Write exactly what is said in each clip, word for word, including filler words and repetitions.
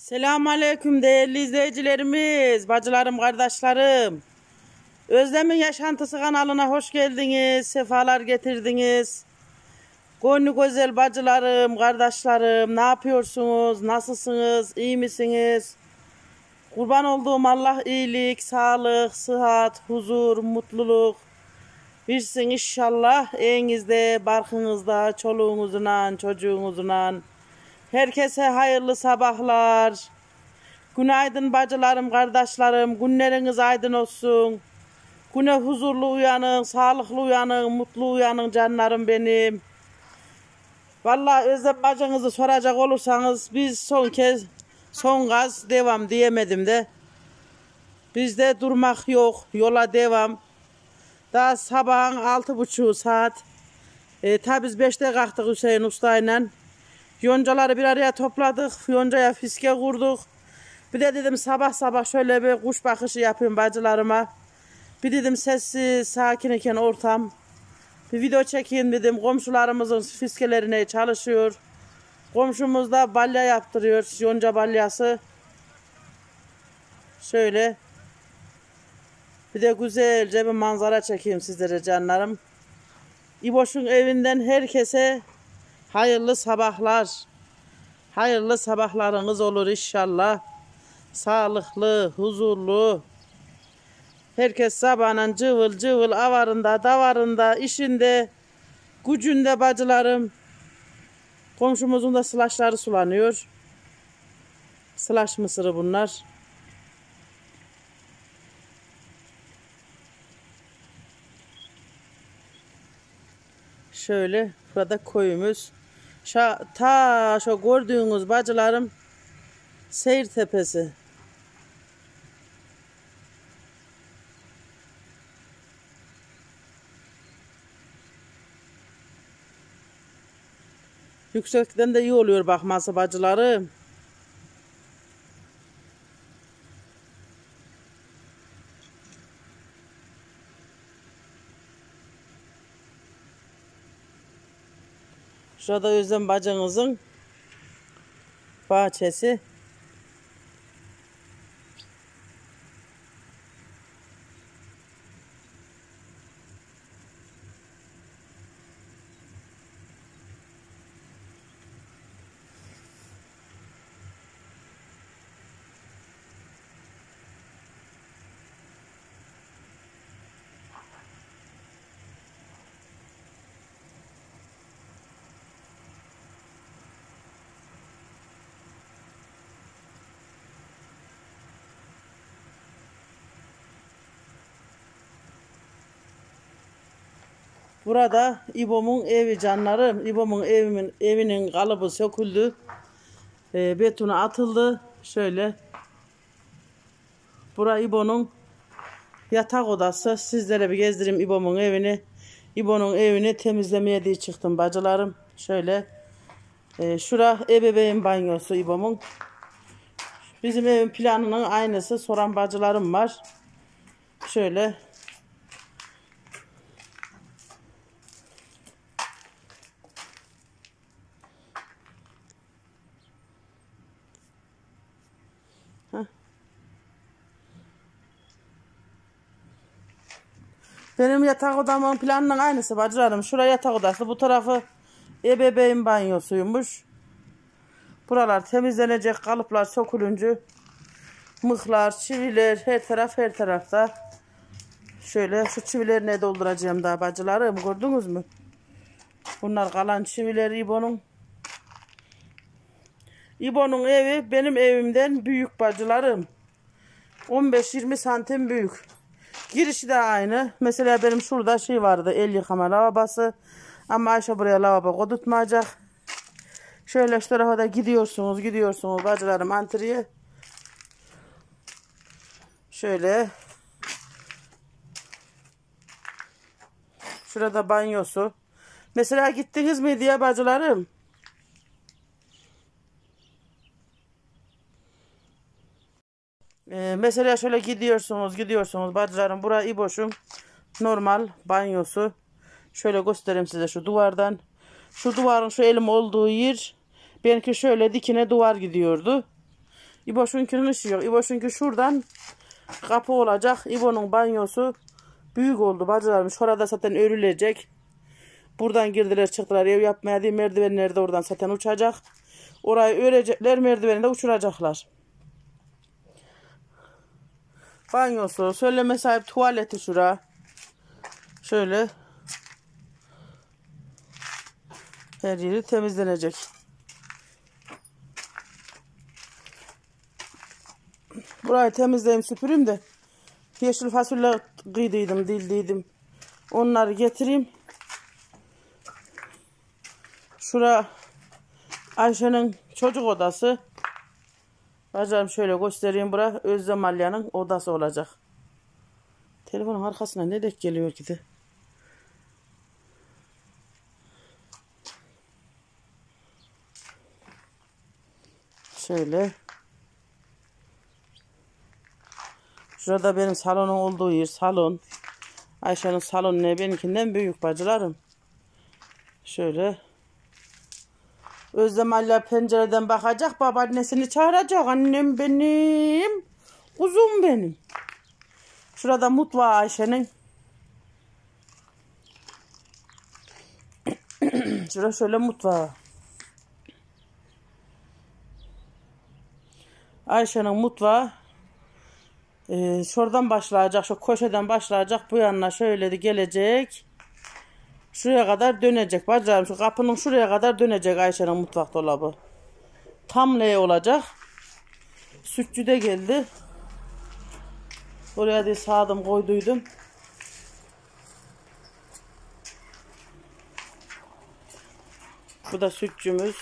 Selamünaleyküm değerli izleyicilerimiz, bacılarım, kardeşlerim. Özlem'in Yaşantısı kanalına hoş geldiniz, sefalar getirdiniz. Gönlü güzel bacılarım, kardeşlerim, ne yapıyorsunuz, nasılsınız, iyi misiniz? Kurban olduğum Allah iyilik, sağlık, sıhhat, huzur, mutluluk versin inşallah. Evinizde, barkınızda, çoluğunuzla, çocuğunuzla. Herkese hayırlı sabahlar. Günaydın bacılarım, kardeşlerim. Günleriniz aydın olsun. Güne huzurlu uyanın, sağlıklı uyanın, mutlu uyanın canlarım benim. Vallahi Özlem bacınızı soracak olursanız biz son kez, son gaz devam diyemedim de. Bizde durmak yok, yola devam. Daha sabahın altı buçuğu saat. E, tabi biz beşte kalktık Hüseyin Usta'yla. Yoncaları bir araya topladık. Yoncaya fiske kurduk. Bir de dedim sabah sabah şöyle bir kuş bakışı yapayım bacılarıma. Bir dedim sessiz, sakin iken ortam. Bir video çekeyim dedim. Komşularımızın fiskelerine çalışıyor. Komşumuz da balya yaptırıyor. Yonca balyası. Şöyle. Bir de güzelce bir manzara çekeyim sizlere canlarım. İboş'un evinden herkese hayırlı sabahlar. Hayırlı sabahlarınız olur inşallah. Sağlıklı, huzurlu. Herkes sabahın cıvıl cıvıl avarında, davarında, işinde, gücünde bacılarım. Komşumuzun da sılaçları sulanıyor. Sılaç mısırı bunlar. Şöyle burada koyumuz. Şa, ta şu gördüğünüz bacılarım Seyir Tepesi. Yüksekten de iyi oluyor bakması bacılarım. Şurada Özlem bacınızın bahçesi. Burada İbo'mun evi canlarım. İbo'mun evimin evinin kalıbı söküldü. E, betona atıldı. Şöyle. Bura İbo'nun yatak odası. Sizlere bir gezdireyim İbo'mun evini. İbo'nun evini temizlemeye diye çıktım bacılarım. Şöyle. E, şura ebeveyn banyosu İbo'mun. Bizim evin planının aynısı. Soran bacılarım var. Şöyle. Benim yatak odamın planının aynısı bacılarım. Şuraya yatak odası, bu tarafı ebeveyn banyosuymuş. Buralar temizlenecek, kalıplar sökülünce mıhlar, çiviler, her taraf her tarafta. Şöyle şu çivileri ne dolduracağım daha bacılarım, gördünüz mü? Bunlar kalan çiviler İbo'nun. İbo'nun evi benim evimden büyük bacılarım. on beş yirmi santim büyük. Girişi de aynı. Mesela benim şurada şey vardı, el yıkama lavabası. Ama Ayşe buraya lavabo kodutmayacak. Şöyle şu tarafa da gidiyorsunuz, gidiyorsunuz bacılarım antriye. Şöyle. Şurada banyosu. Mesela gittiniz mi diye bacılarım. Ee, mesela şöyle gidiyorsunuz, gidiyorsunuz bacılarım. Bura İboş'un normal banyosu. Şöyle göstereyim size şu duvardan. Şu duvarın şu elim olduğu yer. Benimki şöyle dikine duvar gidiyordu. İboş'unkinin ışığı yok. İboş'unki şuradan kapı olacak. İbo'nun banyosu büyük oldu bacılarım. Şurada zaten örülecek. Buradan girdiler çıktılar ev yapmaya diye, merdivenler de oradan zaten uçacak. Orayı örecekler, merdiveni de uçuracaklar. Banyosu, söyleme sahip tuvaleti şura. Şöyle. Her yeri temizlenecek. Burayı temizleyeyim, süpüreyim de yeşil fasulye kıydıydım, dildiydim. Onları getireyim. Şura Ayşe'nin çocuk odası. Bacım şöyle göstereyim, bura Özlem Alya'nın odası olacak. Telefonun arkasına ne denk geliyor ki de. Şöyle. Şurada benim salonun olduğu yer, salon. Ayşe'nin salonu ne, benimkinden büyük bacılarım. Şöyle. Özlem Alya pencereden bakacak, babaannesini çağıracak. Annem benim, kuzum benim. Şurada mutfağı Ayşe'nin. Şurada şöyle mutfağı. Ayşe'nin mutfağı. Ee, şuradan başlayacak, şu köşeden başlayacak, bu yanına şöyle de gelecek. Şuraya kadar dönecek bacım, şu kapının şuraya kadar dönecek Ayşe'nin mutfak dolabı. Tam L olacak. Sütçü de geldi. Oraya da sağdım koyduydum. Bu da sütçümüz.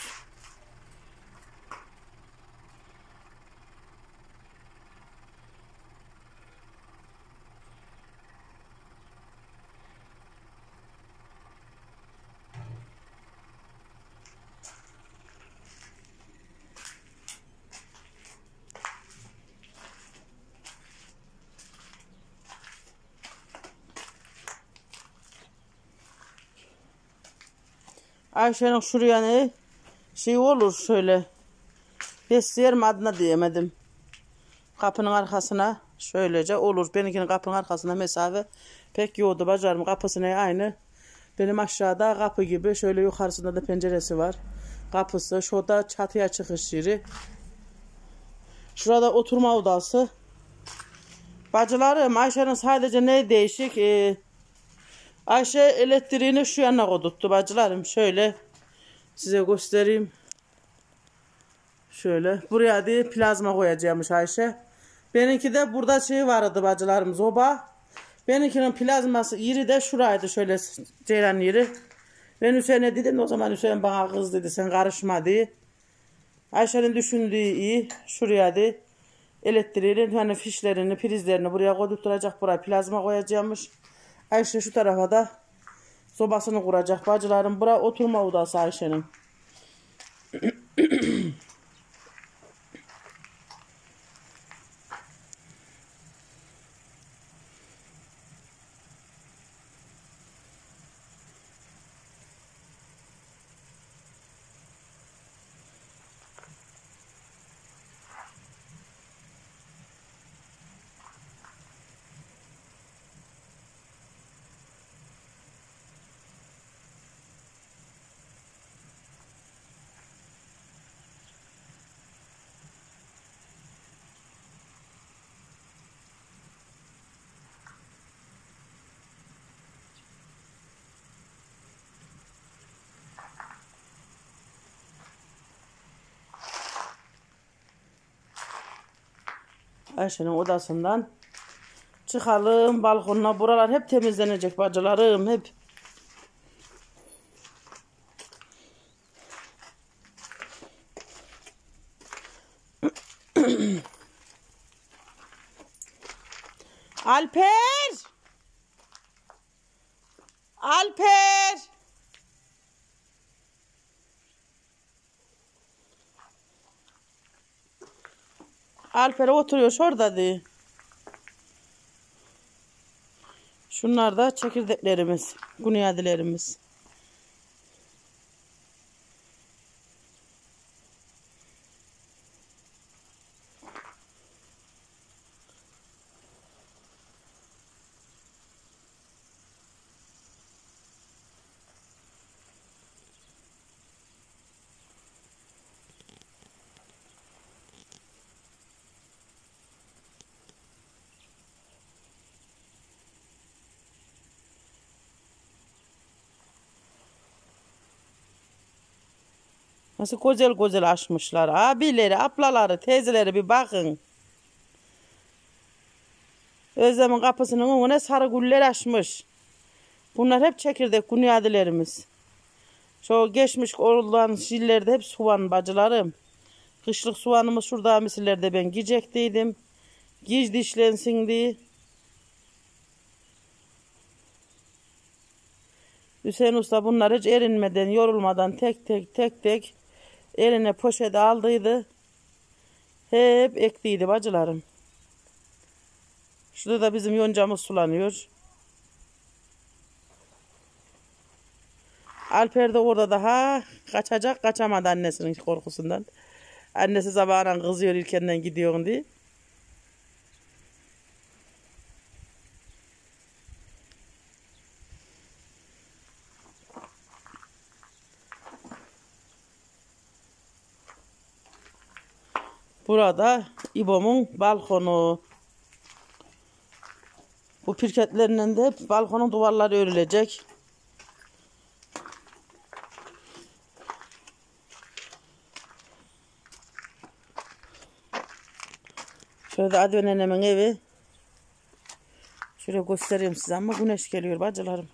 Ayşe'nin şuraya ne şey olur şöyle. Besleyerim adına diyemedim. Kapının arkasına şöylece olur. Benimkinin kapının arkasına mesafe pek yoktu bacım. Kapısına aynı. Benim aşağıda kapı gibi. Şöyle yukarısında da penceresi var. Kapısı. Şurada çatıya çıkış yeri. Şurada oturma odası. Bacılarım, Ayşe'nin sadece ne değişik? Ee, Ayşe elektriğini şu yana koydurttu bacılarım. Şöyle size göstereyim. Şöyle buraya değil plazma koyacakmış Ayşe. Benimki de burada şey vardı bacılarım, zoba. Benimkinin plazması yeri de şuraydı, şöyle ceylan yeri. Ben Hüseyin'e dedim, o zaman Hüseyin bana kız dedi, sen karışma diye. Ayşe'nin düşündüğü iyi, şuraya de elektriğin hani fişlerini, prizlerini buraya koydurtturacak, buraya plazma koyacakmış. Ayşe şu tarafa da sobasını kuracak bacılarım. Bura oturma odası Ayşe'nin. Ayşe'nin odasından çıkalım balkonuna. Buralar hep temizlenecek bacılarım, hep. Alper! Alper! Alper oturuyor şurada diye. Şunlar da çekirdeklerimiz, kunyadilerimiz. Nasıl güzel güzel açmışlar. Abileri, ablaları, teyzeleri bir bakın. Özlem'in kapısının önüne sarı güller açmış. Bunlar hep çekirdek günyadelerimiz. Şu geçmiş olan şillerde hep soğan bacılarım. Kışlık soğanımız şurada misillerde ben giyecektiydim. Giz dişlensin diye. Hüseyin Usta bunlar hiç erinmeden, yorulmadan tek tek tek tek eline poşete aldıydı. Hep ektiydi bacılarım. Şurada da bizim yoncamız sulanıyor. Alper de orada daha kaçacak, kaçamadı annesinin korkusundan. Annesi sabahına kızıyor ilkenden gidiyorsun diye. Burada İbo'mun balkonu. Bu pirketlerinden de hep balkonun duvarları örülecek. Şurada Adven nenemin evi. Şöyle göstereyim size ama güneş geliyor bacılarım.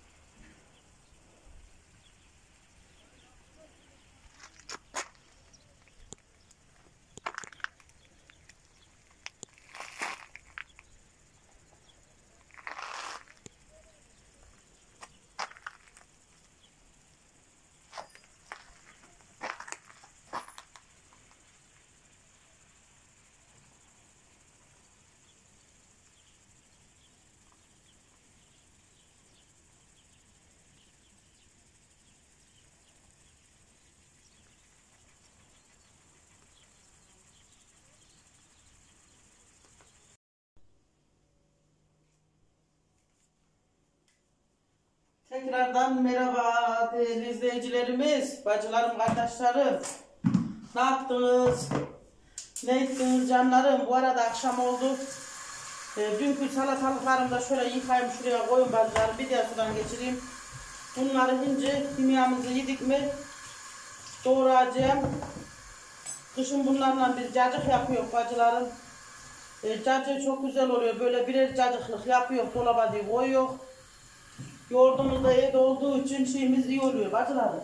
Tekrardan merhaba değerli izleyicilerimiz, bacılarım, kardeşlerim. Ne yaptınız? Ne ettiniz canlarım? Bu arada akşam oldu. E, dünkü salatalıklarımı da şöyle yıkayayım, şuraya koyun bacılarım. Bir de sudan geçireyim. Bunları ince kimyamızı yedik mi doğrayacağım. Kışın bunlarla bir cacık yapıyor bacılarım. E, cacığı çok güzel oluyor. Böyle birer cacıklık yapıyor, dolaba diye koyuyor. Yoğurdumuz da evde olduğu için şeyimiz iyi oluyor bacılarım.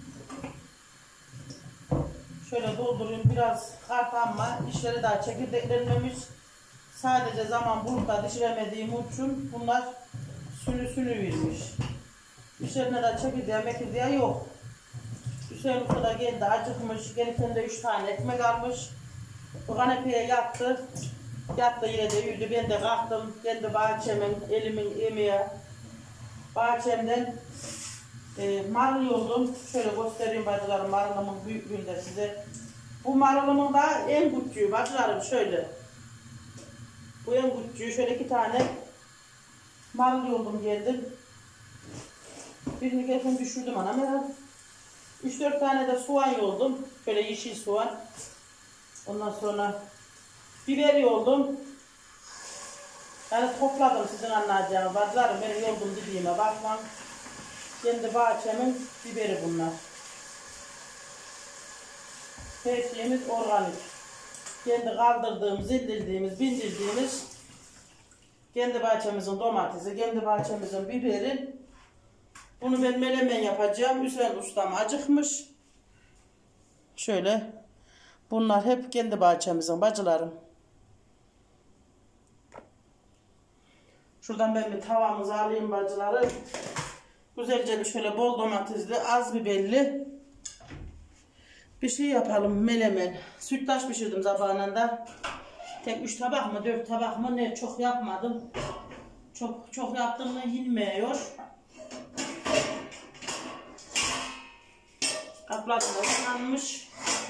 Şöyle doldurayım biraz kart ama işleri daha çekirdeklenmemiş. Sadece zaman bulup da dişiremediğim için bunlar sünü sünü vermiş. İşlerine de çekirdeği mekirdeği yok. Hüseyin Usta da geldi acıkmış. Gelirken de üç tane ekmek almış. Bu kanepeye yattı. Yattı yine de yürüdü. Ben de kalktım. Kendi bahçemin, elimin emeği. Bahçemden e, marul yoldum. Şöyle göstereyim bacılarım marulumun büyüklüğünde size. Bu marulumun da en küçüğü bacılarım şöyle. Bu en küçüğü şöyle iki tane marul yoldum geldim. Birini geldim düşürdüm anam herhalde. üç dört tane de soğan yoldum. Şöyle yeşil soğan. Ondan sonra biber yoldum. Yani topladım sizin anlayacağınız bacılarım, benim yoldum dediğime bakmam. Kendi bahçemin biberi bunlar. Her şeyimiz organik. Kendi kaldırdığımız, indirdiğimiz, bindirdiğimiz kendi bahçemizin domatesi, kendi bahçemizin biberi. Bunu ben melemen yapacağım. Hüseyin ustam acıkmış. Şöyle. Bunlar hep kendi bahçemizin bacılarım. Şuradan ben bir tavamızı alayım bacıları. Güzelce şöyle bol domatesli, az biberli bir şey yapalım, melemen. Sütlaç pişirdim zamanında. Tek üç tabak mı, dört tabak mı ne, çok yapmadım. Çok çok yaptığımda inmiyor. Kaplar da ıslanmış.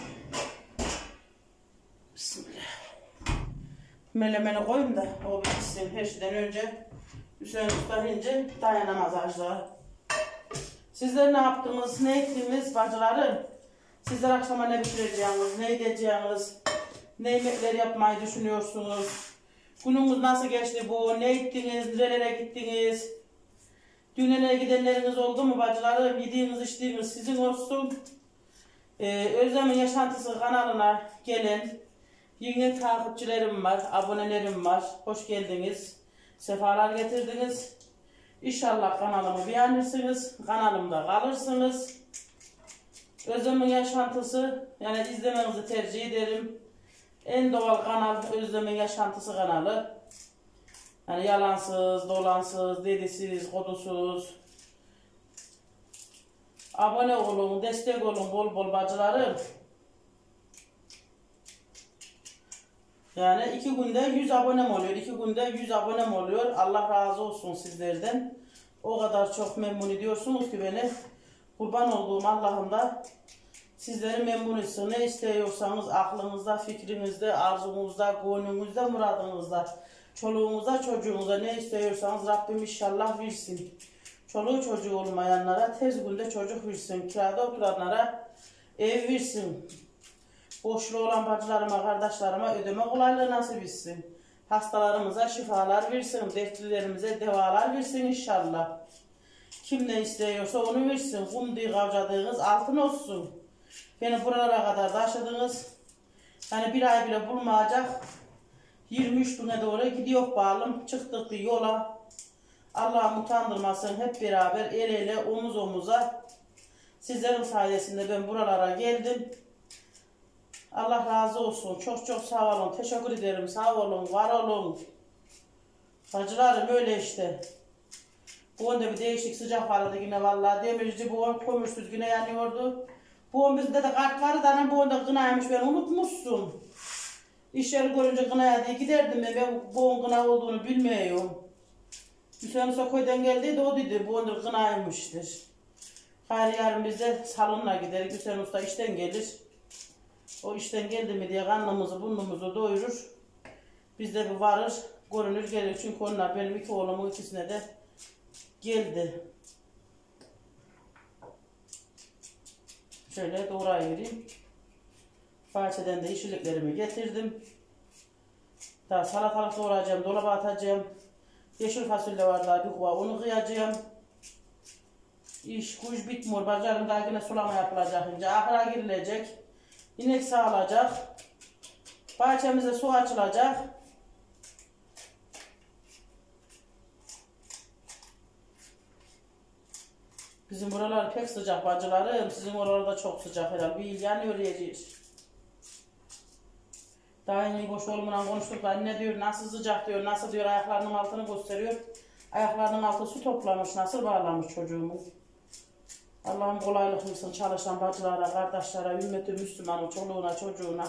Bismillah. Melemeni koyayım da o bitsin. Her şeyden önce Hüseyin Usta ince dayanamaz ağaçlara. Sizler ne yaptınız, ne ettiniz bacılarım? Sizler akşama ne pişireceğiniz, ne edeceğiniz, ne yemekler yapmayı düşünüyorsunuz? Günümüz nasıl geçti bu? Ne ettiniz, nerelere gittiniz? Düğünlere gidenleriniz oldu mu bacılarım? Yediğiniz, içtiğiniz sizin olsun. Ee, Özlem'in Yaşantısı kanalına gelen yeni takipçilerim var, abonelerim var. Hoş geldiniz. Sefalar getirdiniz. İnşallah kanalımı beğenirsiniz. Kanalımda kalırsınız. Özlem'in Yaşantısı, yani izlemenizi tercih ederim. En doğal kanal Özlem'in Yaşantısı kanalı. Yani yalansız, dolansız, dedisiz, kodusuz. Abone olun, destek olun bol bol bacılarım. Yani iki günde yüz abonem oluyor. iki günde yüz abonem oluyor. Allah razı olsun sizlerden. O kadar çok memnun ediyorsunuz ki beni. Kurban olduğum Allah'ım da sizleri memnun etsin. Ne istiyorsanız aklınızda, fikrinizde, arzunuzda, gönlünüzde, muradınızda, çoluğunuza, çocuğunuza ne istiyorsanız Rabbim inşallah versin. Çoluğu çocuğu olmayanlara tez günde çocuk versin. Kirada oturanlara ev versin. Boşluğu olan bacılarıma, kardeşlerime ödeme kolaylığı nasip etsin. Hastalarımıza şifalar versin. Dertlilerimize devalar versin inşallah. Kim ne istiyorsa onu versin. Kumduğu kavcadığınız altın olsun. Beni buralara kadar taşıdınız. Yani bir ay bile bulmayacak. yirmi üç güne doğru gidiyor bağlım. Çıktık yola. Allah'ım utandırmasın, hep beraber el ele omuz omuza. Sizlerin sayesinde ben buralara geldim. Allah razı olsun. Çok çok sağ olun. Teşekkür ederim. Sağ olun. Var olun. Bacılarım öyle işte. Bu önde bir değişik sıcak vardı yine vallahi. Demirci bu ön kömürsüz yine yanıyordu. Bu ön bizde de kart vardı. Anam bu önde kınaymış, ben unutmuşsun. İş yeri görünce kınaya diye giderdim ben. Ben bu ön kına olduğunu bilmiyorum. Hüseyin Sokoy'dan geldiydi, o dedi bu önde kınaymıştır. Hayır yarın biz de salonuna gideriz. Hüseyin Usta işten gelir. O işten geldi mi diye karnımızı burnumuzu doyurur. Biz de bir varır, görünür gelir. Çünkü onlar benim iki oğlumun ikisine de geldi. Şöyle doğrayıvereyim. Bahçeden de yeşilliklerimi getirdim. Daha salatalık doğrayacağım, dolaba atacağım. Yeşil fasulye var daha bir kuva, onu kıyacağım. İş kuş bitmiyor. Bacarım daha yine sulama yapılacak. Şimdi ahıra girilecek. İnek sağılacak. Bahçemize su açılacak. Bizim buralar pek sıcak bacılarım. Sizin oralarda çok sıcak herhalde. Bir il yanıyor yiyeceğiz. Daha yeni boş olmadan konuştuklar. Ne diyor? Nasıl sıcak diyor. Nasıl diyor? Ayaklarının altını gösteriyor. Ayaklarının altı su toplamış. Nasıl bağlamış çocuğumu. Allah'ım kolaylık versin çalışan bacılara, kardeşlere, ümmeti Müslümanı, çoluğuna, çocuğuna.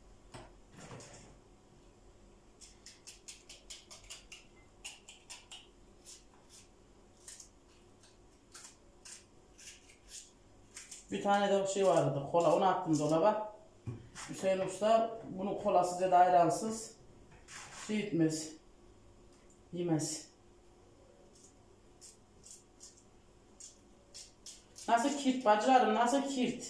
Bir tane de şey vardı, kola, onu attım dolaba. Hüseyin Usta bunu kolasız ya da ayransız şey etmez, yemez. Nasıl kirt bacılarım, nasıl kirt?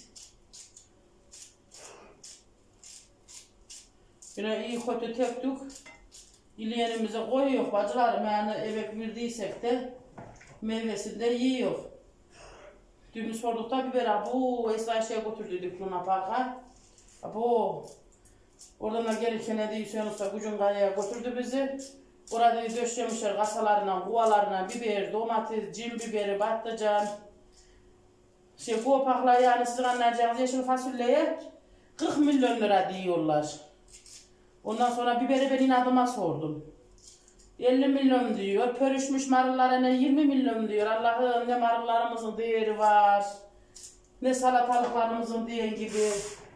Yine iyi kötü töktük. İleyenimize koyuyor bacılarım, yani eve girdiysek de meyvesini de yiyor. Dün sorduk da biber, bu Esra şeye götürdük Luna Park'a. Bu oradan da gelirken de Hüseyin Usta Gücün Kaya'ya götürdü bizi. Orada döşemişler kasalarına, kuvalarına biber, domates, cin biberi, patlıcan. Şey kopakla yani sizin anlayacağınız yeşil fasulyeye kırk milyon lira diyorlar. Ondan sonra biberi ben inadıma sordum. elli milyon diyor. Pörüşmüş marullarına yirmi milyon diyor. Allah'ım ne marullarımızın değeri var. Ne salatalıklarımızın değeri gibi.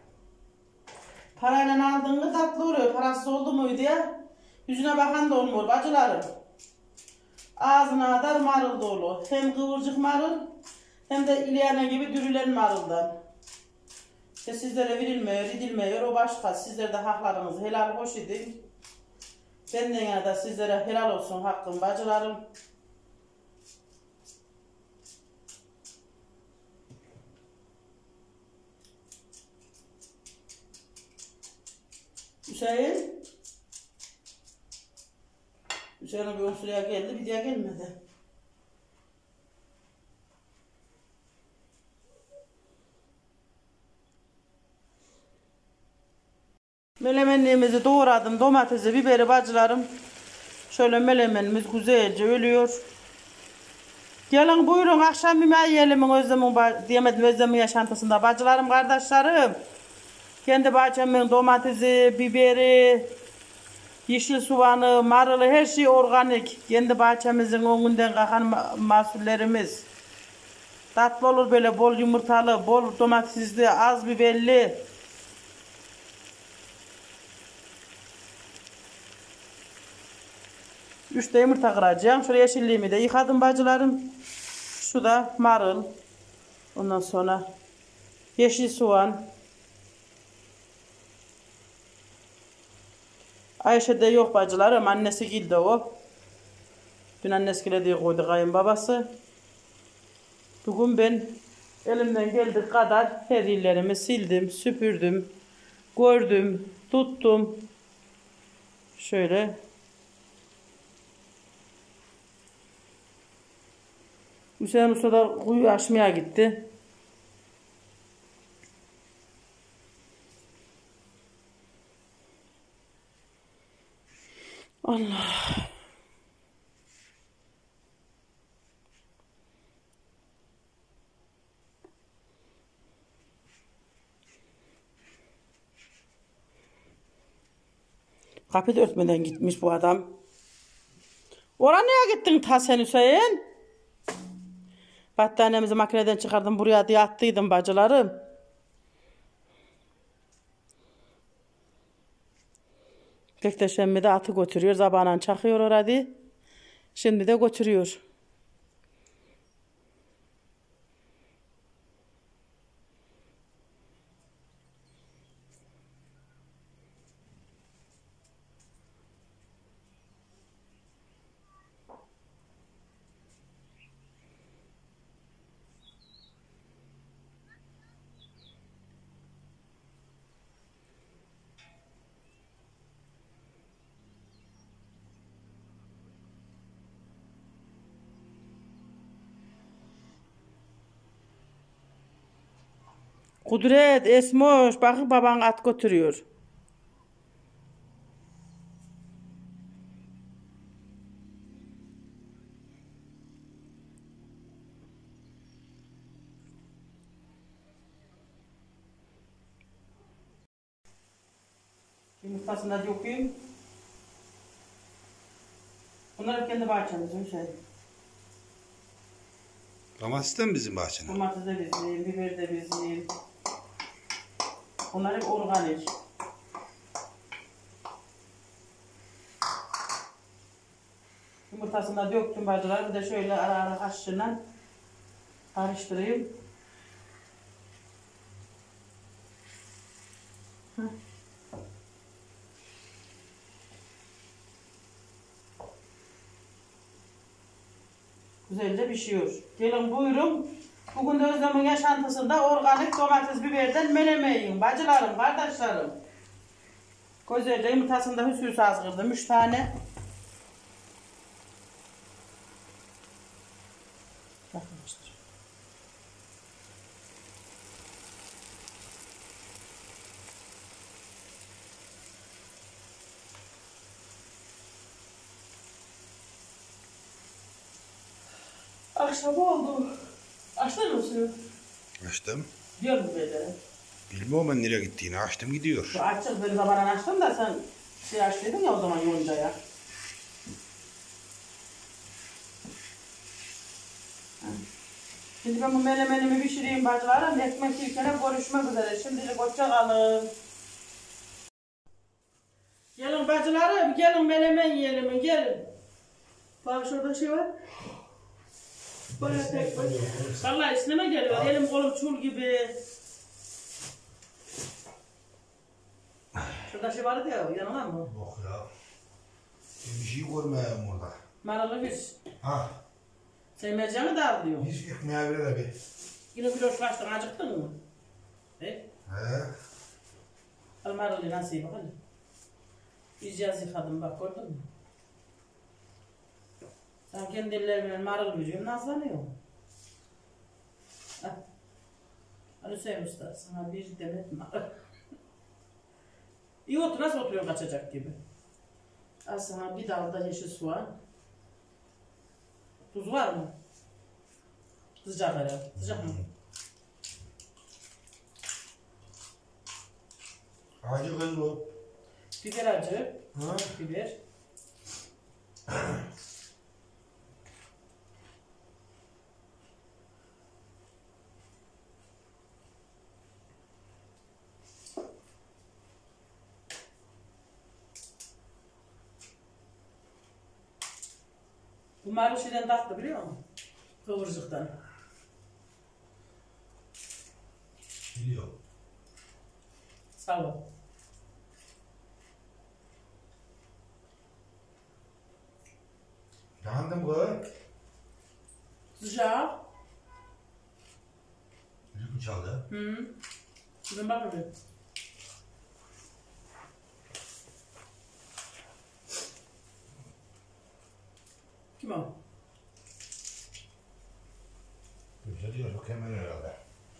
Parayla aldığında tatlı oluyor. Parasız oldu mu diye. Yüzüne bakan da olmuyor bacılarım. Ağzına kadar marul dolu. Hem kıvırcık marul hem de ileyen gibi dürülen maruldan. İşte sizlere verilmiyor, edilmiyor. O başka. Sizler de haklarınızı helal hoş edin. Benden yana da sizlere helal olsun hakkım bacılarım. Hüseyin. Hüseyin'e bir unsuraya geldi, bir diye gelmedi. Melemenliğimizi doğradım. Domatesi, biberi bacılarım. Şöyle melemenimiz güzelce ölüyor. Gelin buyurun akşam yemeği yiyelim Özlem'in diyemedim Özlem'in yaşantısında. Bacılarım, kardeşlerim. Kendi bahçemin domatesi, biberi, yeşil soğanı, marılı her şey organik. Kendi bahçemizin önünden kalkan mahsullerimiz. Tatlı olur böyle bol yumurtalı, bol domatesli, az biberli. Üç de yumurta kıracağım. Şuraya yeşilliğimi de yıkadım bacılarım. Şu da marul. Ondan sonra yeşil soğan. Ayşe de yok bacılarım. Annesi geldi o. Dün annesiyle diye koydu kayınbabası. Bugün ben elimden geldiği kadar her yerlerimi sildim, süpürdüm, gördüm, tuttum. Şöyle. Hüseyin Usta da kuyu açmaya gitti. Allah. Kapı örtmeden gitmiş bu adam. Oraya gittin ta sen Hüseyin? Battaniyemizi makineden çıkardım buraya diye attıydım bacılarım. Bektaşemmi de atı götürüyor. Zabağına çakıyor orada. Şimdi de götürüyor. Kudret, Esmoş, bakın baban at götürüyor. Yumurtasını da dökeyim. Bunlar kendi bahçemizin şey. Domates de mi bizim bahçenin? Domates de bizim, biber de bizim. Bunlar hep organik. Yumurtasını da döktüm bacılar. Bir de şöyle ara ara kaşığıyla karıştırayım. Hı. Güzelce pişiyor. Gelin buyurun. Bugün de Özlem'in yaşantısında organik domates biberden menemen yiyin. Bacılarım, kardeşlerim. Güzelce yumurtasını da hüsüs az kırdım. Üç tane. Bakmıştır. Akşam oldu. Açtın mı suyu? Açtım. Diyor mu böyle? Bilmiyorum ben nereye gittiğini. Açtım gidiyor. Açık böyle zamanla açtım da sen şey açtıydın ya o zaman yoncaya. Şimdi ben bu melemenimi pişireyim bacılarım. Ekmek yiyken görüşmek üzere. Şimdilik hoşça kalın. Gelin bacılarım, gelin melemen yiyelim, gelin. Bak şurada şey var. Bayağı tek var. Vallahi isneme geliyor. Elim kolum çul gibi. Şurada şey vardı ya, yanına mı? Yok ya. Bir şey görmeyeyim orada. Maralı bir. Ha. Sen mercanı da al diyor. Hiç ekmeğe bile de bir. Yine kiloşlaştın, acıktın mı? He? He. Al maralı nasıl iyi bak hadi. İyice yıkadım bak gördün mü? Sen kendi ellerimle marul veriyorum, nazlanıyorum. Hah. Hani Hüseyin Usta, sana bir demet marul. İyi otur, nasıl oturuyor kaçacak gibi. Az sana bir dal da yeşil soğan. Tuz var mı? Sıcak herhalde. Sıcak mı? Acı kız bu. Biber acı. Ha? Biber. Bu maruşiden tatlı biliyor musun? Kıvırcıktan. Biliyorum. Sağ ol. Yandım kız. Sıcak. Müzik mi çaldı? Hı. Şuradan bak öyle. Kim o? Güzel diyor, çok hemen herhalde.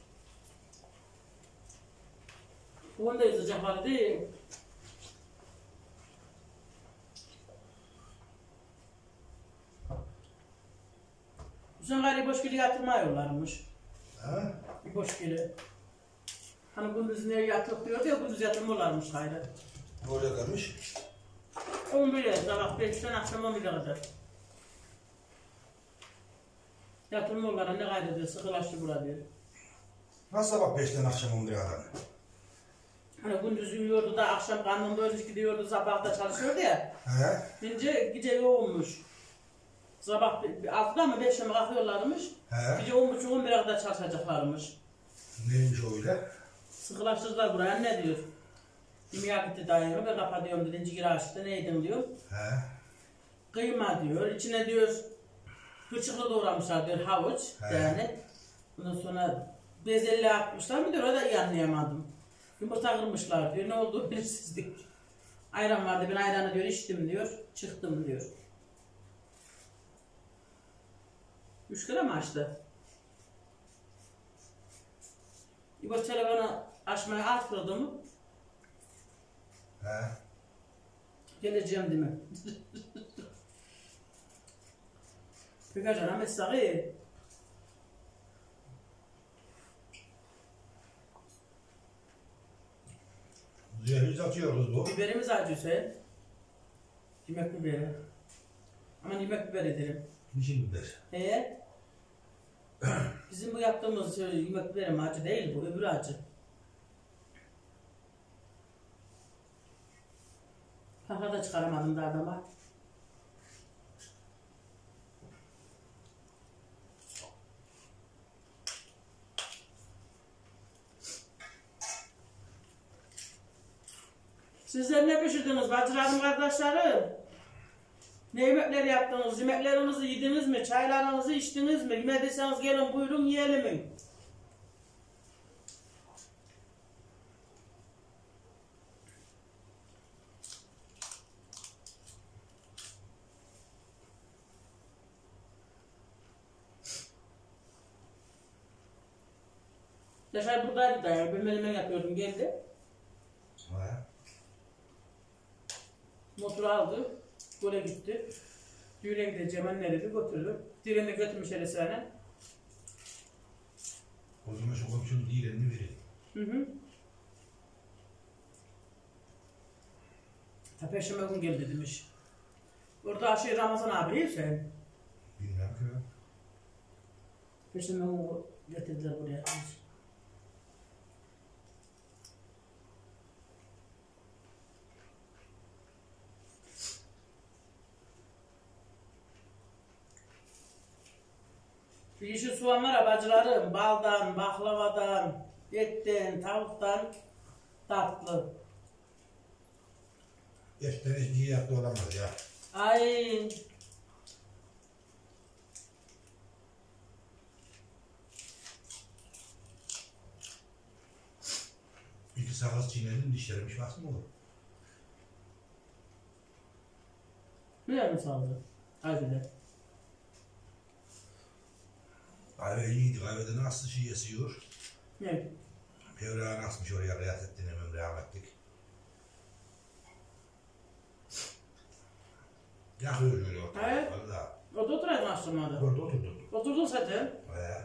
Onu da yazacaklar değil. Sen gari boş gülü yatırmıyorlarmış. Ha? Bir boş gülü. Hani gündüz nereye yatıp diyordu ya, gündüz yatırmıyorlarmış gayrı. Ne oraya kalmış? on bire, sabah beşten akşam on bire kadar. Yatırmıyorlar, ne gayrı diyor, sıkılaştı bura diyor. Nasıl sabah beşten akşam on bire kadar? Hani gündüz uyuyordu da akşam karnında ölmüş gidiyordu, sabah da çalışıyordu ya. He? Şimdi gece yoğunmuş. Sabah altıda mı beşte mi kalkıyorlarmış. He? Gece on buçuk on bire kadar çalışacaklarmış. Neymiş o öyle? Sıkılaştırdılar buraya, ne diyor? Yemeğe gitti dayı, ben kapatıyorum dedi, incir açtı, neydin diyor. He? Kıyma diyor, içine diyor, kırçıklı doğramışlar diyor, havuç He. yani. Ondan sonra bezelye atmışlar mı diyor, o da iyi anlayamadım. Yumurta kırmışlar diyor, ne olduğu belirsiz diyor. Ayran vardı, ben ayranı diyor, içtim diyor, çıktım diyor. Üç kere mi açtı? İbo telefonu açmaya arttırdı mı? He? Geleceğim değil mi? Peki canım, mesleği. Zehri atıyoruz bu. Biberimiz acı Hüseyin. Yemek biberi. Aman yemek biberi derim. Niçin biber? Ee? Bizim bu yaptığımız şey, yemek biberi acı değil bu, öbürü acı. Kaka da çıkaramadım da adama. Sizler ne pişirdiniz bacılarım, kardeşlerim? Ne yemekler yaptınız? Yemeklerinizi yediniz mi? Çaylarınızı içtiniz mi? Yemediyseniz gelin buyurun yiyelim. Yaşar buradaydı da ya, ben menemen yapıyordum, geldi. He? Motoru aldı, göle gitti. Düğüne gideceğim anne dedi, götürdü. Düğüne götürmüş elesine. O zaman şu komşunun diğerini verin. Hı hı. Ta Perşembe gün geldi demiş. Orada aşı Ramazan abi değil sen. Bilmem ki. Perşembe günü getirdiler buraya. Şu yeşil soğan var ya bacılarım, baldan, baklavadan, etten, tavuktan tatlı. Etten hiç iyi yaptı olamaz ya. Ay. İki sakız çiğnedim dişlermiş baksın olur. Biliyor musun sandı? Hadi de. Kahve iyiydi. Kahvede nasıl şey esiyor. Ne? Pevrağın asmış oraya, Gıyasettin'e memre rahmetlik. Yakıyor şöyle otur. Evet. Valla. O da oturaydın aslında. Orada oturduk. Oturdun zaten. He.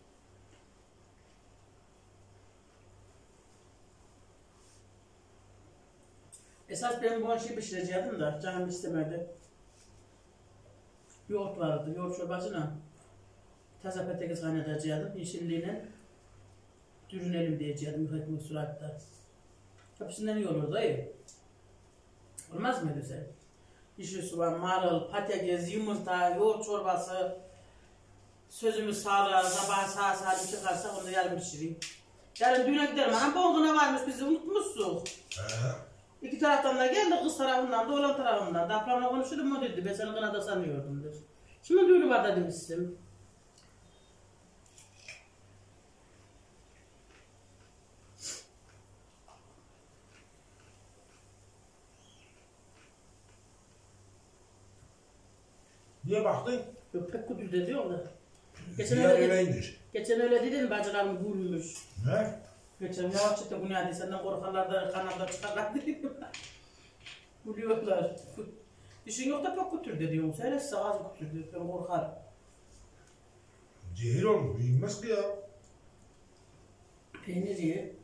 Esas ben bu işi pişirecektim de canım istemedi. Yoğurt vardı. Yoğurt çorbasına taze patates kaynatacaktım. Yeşilliğine dürünelim diyecektim. Yıkatmak suratta. Hepsinden iyi olur dayı. Olmaz mı güzel? Yeşil soğan, marul, patates, yumurta, yoğurt çorbası. Sözümüz sağlığa, sabah sağ salim çıkarsa onu da yarın pişireyim. Yarın düğüne gidelim. Anam boğduna varmış, bizi unutmuşsun. He. İki taraftan da geldi, kız tarafından da oğlan tarafından da. Ablamla konuşuyordum, o dedi, ben seni Kanada sanıyordum dedi. Şimdi düğünü var da demiştim. Niye baktın? Yok pek kötü dedi yok da. Geçen Diğer öyle, öyleymiş. geçen öyle dedin, bacılarım gülmüş. Ne? Geçen yavaş çıktı bu ne senden korkarlar da kanalda çıkarlar dedim. Gülüyorlar. İşin yok da pek kötü dedi yok. Söylese az kötü dedi, ben korkarım. Zehir olmuş. Bilmez ki ya. Peynir ye.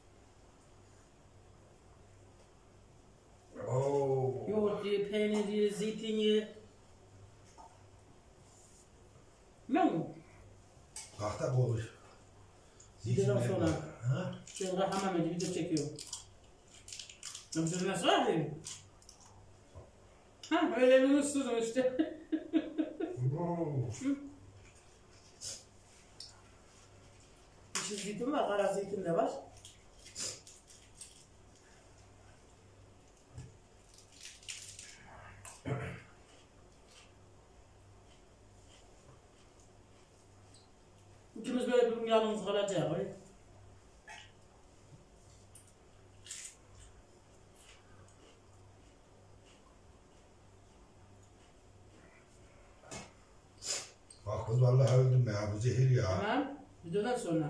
Oo. Yoğurt ye, peynir ye, zeytin ye. Ne mi? Kahta boğuş. Videodan sonra. Ha? Ben kahraman edip video çekiyorum. Ben videodan sonra mıyım? Ha öyle bir mutsuzum işte. Oo. Yeşil zeytin var, kara zeytin de var. İkimiz böyle bir gün yalnız kalacağız. Öyle. Bak kız vallahi öldüm ya. Bu zehir ya. Tamam. Videodan sonra.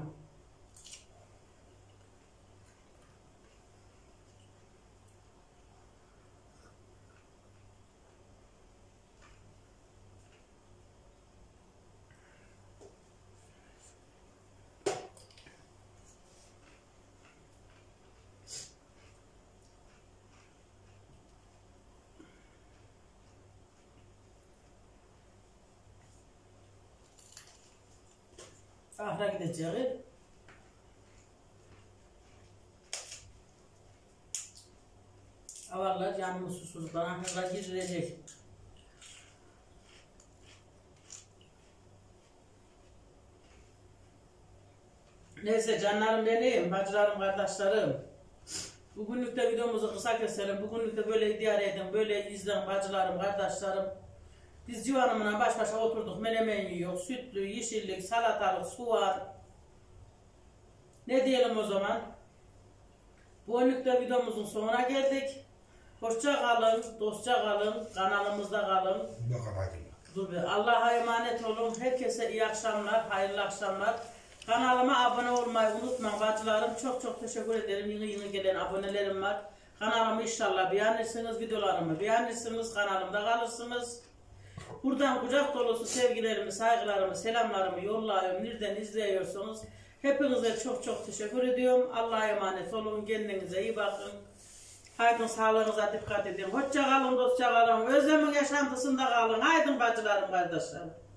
Ahra gideceğiz. Avarlar canımız susuzdan ahra girilecek. Neyse canlarım benim, bacılarım, kardeşlerim. Bugünlük de videomuzu kısa keselim. Bugünlük de böyle idare edin, böyle izleyin bacılarım, kardeşlerim. Biz civanımla baş başa oturduk, menemen yiyor, sütlü, yeşillik, salatalık, soğan. Ne diyelim o zaman? Bugünlük de videomuzun sonuna geldik. Hoşça kalın, dostça kalın, kanalımızda kalın. Bak kapatayım. Dur be, Allah'a emanet olun. Herkese iyi akşamlar, hayırlı akşamlar. Kanalıma abone olmayı unutmayın bacılarım. Çok çok teşekkür ederim. Yeni yeni gelen abonelerim var. Kanalımı inşallah beğenirsiniz, videolarımı beğenirsiniz, kanalımda kalırsınız. Buradan kucak dolusu sevgilerimi, saygılarımı, selamlarımı yollayıyorum. Nereden izliyorsunuz? Hepinize çok çok teşekkür ediyorum. Allah'a emanet olun. Kendinize iyi bakın. Haydi sağlığınıza dikkat edin. Hoşça kalın, dostça kalın. Özlem'in yaşantısında kalın. Haydi bacılarım, kardeşlerim.